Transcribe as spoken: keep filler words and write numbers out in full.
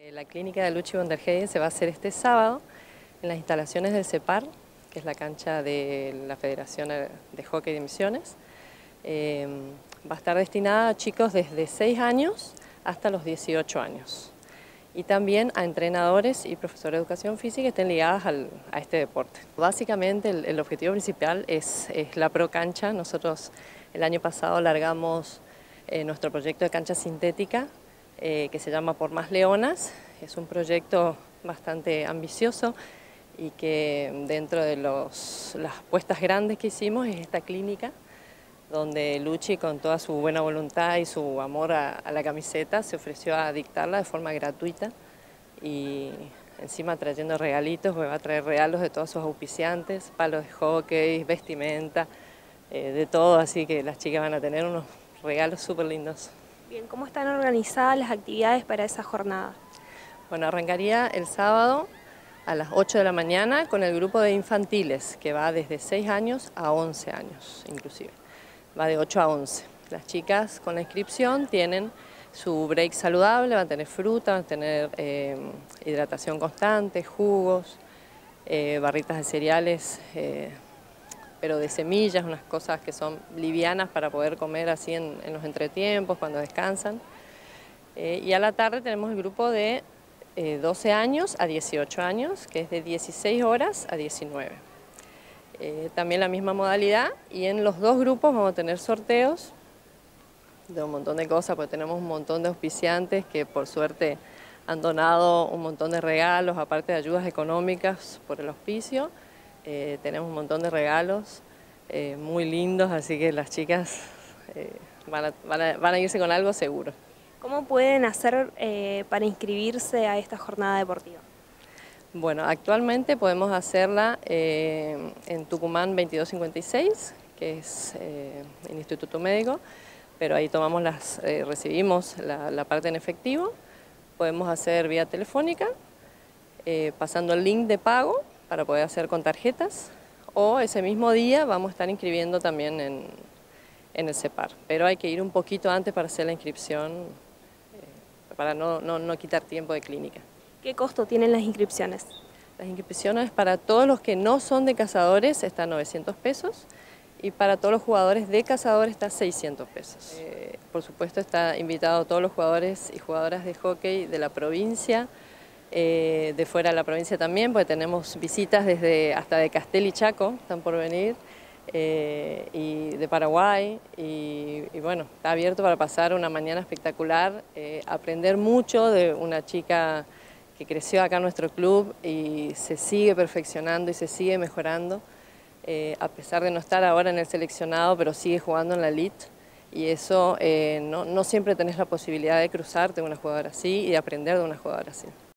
La clínica de Luchi von der Heyden se va a hacer este sábado en las instalaciones del CEPAR, que es la cancha de la Federación de Hockey de Misiones. Eh, va a estar destinada a chicos desde seis años hasta los dieciocho años. Y también a entrenadores y profesores de educación física que estén ligados al, a este deporte. Básicamente el, el objetivo principal es, es la Pro Cancha. Nosotros el año pasado largamos eh, nuestro proyecto de cancha sintética eh, que se llama Por Más Leonas. Es un proyecto bastante ambicioso y que dentro de los, las apuestas grandes que hicimos es esta clínica donde Luchi, con toda su buena voluntad y su amor a, a la camiseta, se ofreció a dictarla de forma gratuita y encima trayendo regalitos, porque va a traer regalos de todos sus auspiciantes, palos de hockey, vestimenta, eh, de todo, así que las chicas van a tener unos regalos súper lindos. Bien, ¿cómo están organizadas las actividades para esa jornada? Bueno, arrancaría el sábado a las ocho de la mañana con el grupo de infantiles, que va desde seis años a once años inclusive. Va de ocho a once. Las chicas con la inscripción tienen su break saludable, van a tener fruta, van a tener eh, hidratación constante, jugos, eh, barritas de cereales, eh, pero de semillas, unas cosas que son livianas para poder comer así en, en los entretiempos, cuando descansan. Eh, y a la tarde tenemos el grupo de eh, doce años a dieciocho años, que es de dieciséis horas a diecinueve. Eh, también la misma modalidad, y en los dos grupos vamos a tener sorteos de un montón de cosas, porque tenemos un montón de auspiciantes que por suerte han donado un montón de regalos, aparte de ayudas económicas por el auspicio. Eh, tenemos un montón de regalos eh, muy lindos, así que las chicas eh, van, a, van, a, van a irse con algo seguro. ¿Cómo pueden hacer eh, para inscribirse a esta jornada deportiva? Bueno, actualmente podemos hacerla eh, en Tucumán veintidós cincuenta y seis, que es eh, el Instituto Médico, pero ahí tomamos las, eh, recibimos la, la parte en efectivo. Podemos hacer vía telefónica, eh, pasando el link de pago para poder hacer con tarjetas, o ese mismo día vamos a estar inscribiendo también en, en el CEPAR, pero hay que ir un poquito antes para hacer la inscripción, eh, para no, no, no quitar tiempo de clínica. ¿Qué costo tienen las inscripciones? Las inscripciones para todos los que no son de Cazadores están novecientos pesos y para todos los jugadores de Cazadores está seiscientos pesos. Eh, por supuesto está invitado a todos los jugadores y jugadoras de hockey de la provincia, eh, de fuera de la provincia también, porque tenemos visitas desde hasta de Castel y Chaco, están por venir, eh, y de Paraguay, y, y bueno, está abierto para pasar una mañana espectacular, eh, aprender mucho de una chica que creció acá en nuestro club y se sigue perfeccionando y se sigue mejorando, eh, a pesar de no estar ahora en el seleccionado, pero sigue jugando en la elite, y eso eh, no, no siempre tenés la posibilidad de cruzarte con una jugadora así y de aprender de una jugadora así.